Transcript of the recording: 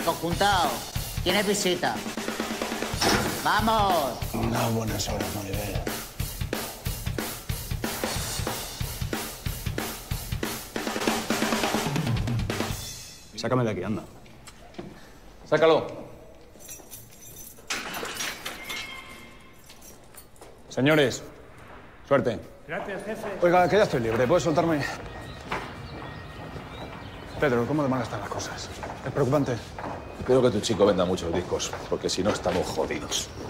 conjuntado. Tienes visita. ¡Vamos! Unas buenas horas, Maribel. Sácame de aquí, anda. Sácalo. Señores, suerte. Gracias, jefe. Oiga, que ya estoy libre. ¿Puedes soltarme? Pedro, ¿cómo de mal están las cosas? ¿Es preocupante? Espero que tu chico venda muchos discos, porque si no estamos jodidos.